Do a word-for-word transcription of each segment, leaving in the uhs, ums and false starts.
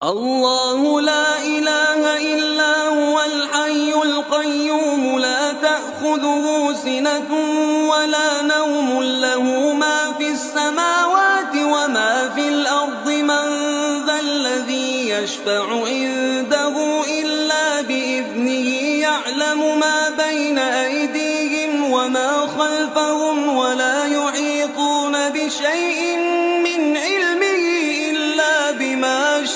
الله لا إله إلا هو الحي القيوم لا تأخذه سنة ولا نوم له ما في السماوات وما في الأرض من ذا الذي يشفع عنده إلا بإذنه يعلم ما بين أيديهم وما خلفهم ولا يحيطون بشيء من علمه إلا بما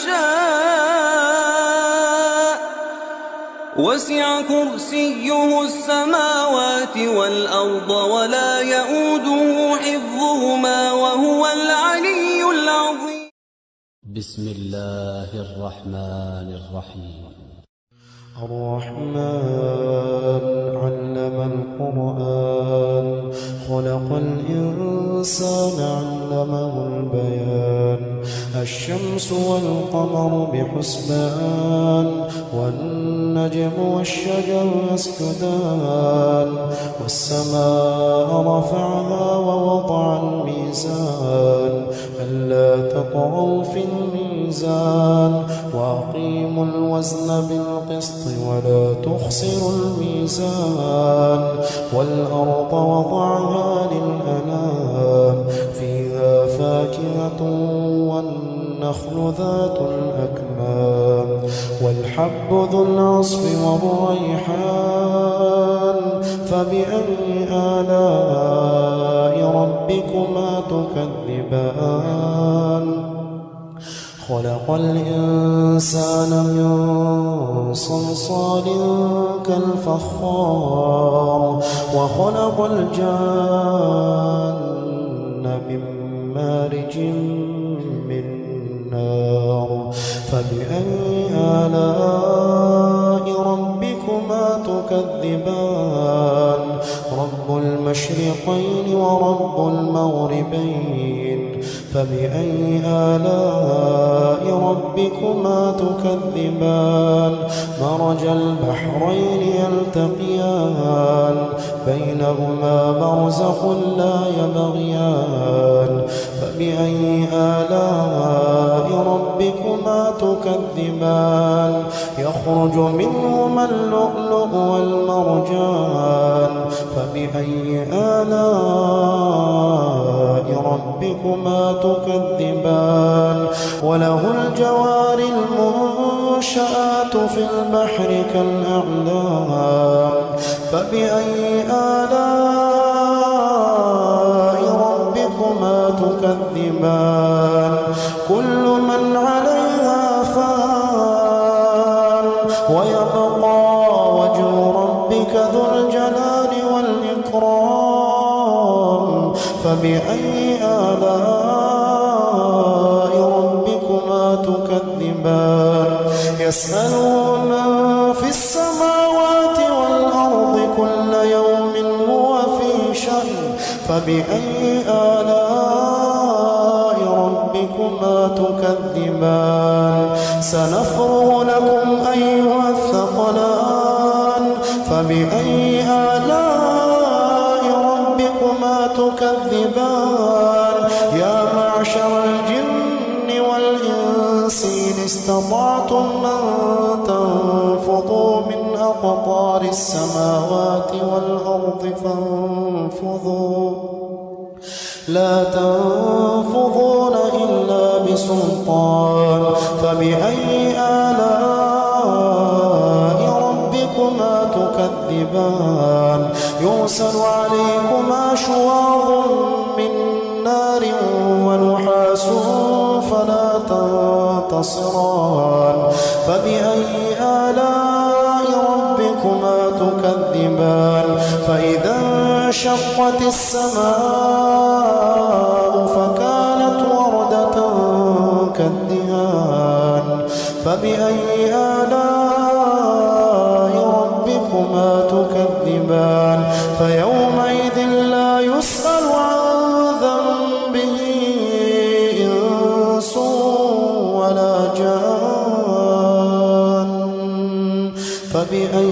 شاء وسع كرسيه السماوات والأرض ولا يؤوده حفظهما وهو العلي العظيم. بسم الله الرحمن الرحيم. الرحمن علم القرآن خلق الإنسان علمه البيان الشمس والقمر بحسبان والنجم والشجر يسجدان والسماء رفعها ووضع الميزان ألا تطغوا في الميزان وأقيموا الوزن بالقسط ولا تخسروا الميزان والأرض وضعها للأنام فيها فاكهة والنخل ذات الأكمام والحب ذو العصف والريحان فبأي آلاء ربكما تكذبان خلق الإنسان من صلصال كالفخار وخلق الجان من مارج من نار فبأي آلاء ربكما تكذبان رب المشرقين ورب المغربين فبأي آلاء ربكما تكذبان مرج البحرين يلتقيان بينهما برزخ لا يبغيان فبأي آلاء ربكما تكذبان يخرج منهما اللؤلؤ والمرجان فبأي آلاء ربكما تكذبان وله الجوار المنشآت في البحر كالأعلام فبأي آلاء ربكما تكذبان كل من عليها فان ويبقى وجه ربك ذو الجلال والإكرام فبأي آلاء ربكما تكذبان يسأله من في السماوات والأرض كل يوم هو في شأن فبأي آلاء ربكما تكذبان سنفرغ لكم أيها الثقلان فبأي آلاء ربكما تكذبان يا معشر الجن والإنس إن استطعتم أن تنفضوا من أقطار السماوات والأرض فانفضوا لا تنفضون إلا بسلطان فبأي آلاء ربكما تكذبان يرسل عليكما شواظ من نار ونحاس فلا تنتصران فبأي آلاء ربكما تكذبان فإذا انشقت السماء فكانت وردة كالدهان فبأي آلاء ربكما تكذبان فيومئذ لا يسأل عن ذنبه إنس ولا جان فبأي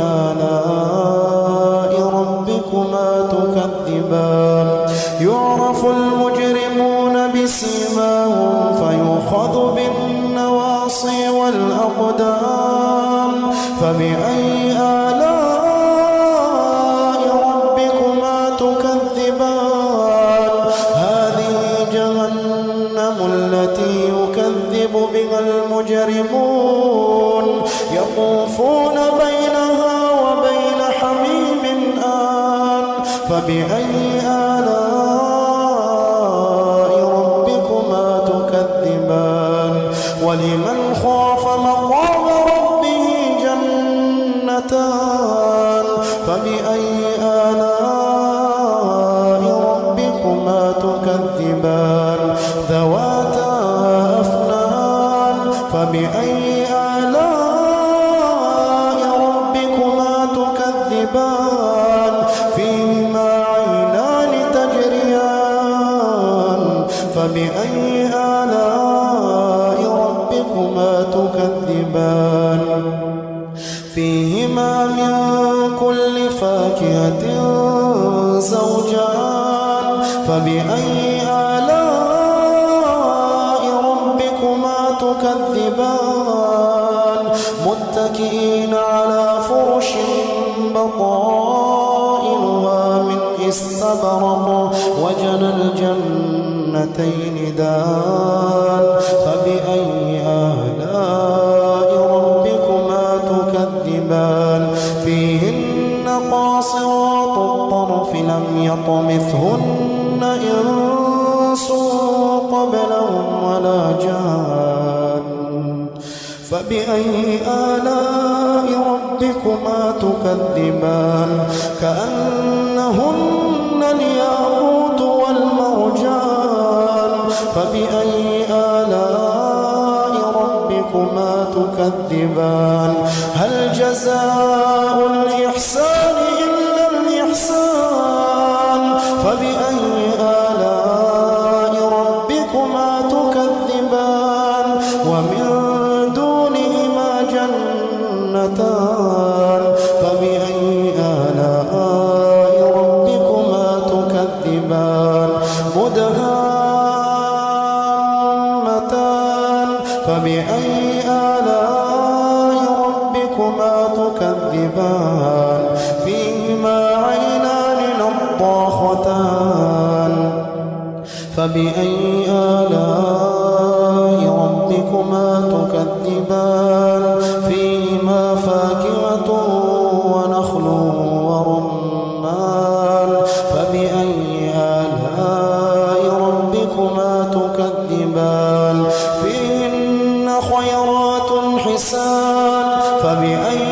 آلاء ربكما تكذبان يعرف المجرمون بسيماهم فيؤخذ بالنواصي بها المجرمون يطوفون بينها وبين حميم آن فبأي آلاء ربكما تكذبان ولمن خاف مقام ربه جنتان فبأي آلاء ربكما تكذبان ذواتا أفنان فبأي آلاء ربكما تكذبان فيهما عينان تجريان فبأي آلاء ربكما تكذبان فيهما من كل فاكهة زوجان فبأي آلاء ربكما تكذبان متكئين على فرش بطائنها من استبرق وجنى الجنتين دان فبأي آلاء ربكما تكذبان فيهن قاصرات الطرف لم يطمثهن إنس قبلهم ولا جان فبأي آلاء ربكما تكذبان كأنهن الياقوت والمرجان فبأي آلاء ربكما تكذبان هل جزاء الإحسان إلا الإحسان فبأي آلاء ربكما تكذبان ومن دونهما جنتان فبأي آلاء ربكما تكذبان مدهامتان فبأي آلاء ربكما تكذبان فيهما عينان نضاختان فبأي آلاء ربكما تكذبان فيهما فاكهة ونخل ورمان فبأي آلاء ربكما تكذبان فيهن خيرات حسان فبأي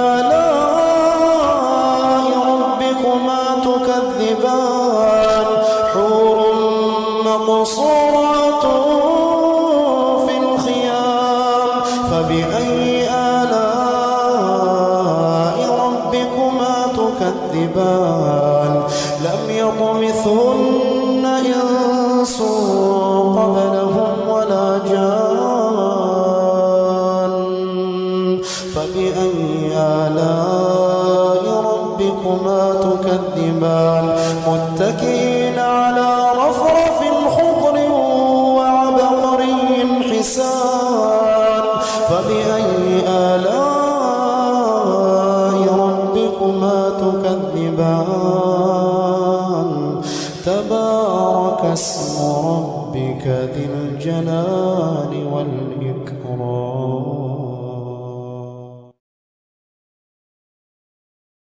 آلاء ربكما تكذبان حور مقصورات في الخيام فبأي آلاء ربكما تكذبان لم يطمثهن إنس قبلهم ولا جان فبأي آلاء ربكما تكذبان متكئين على رفرف خضر وعبقري حسان فبأي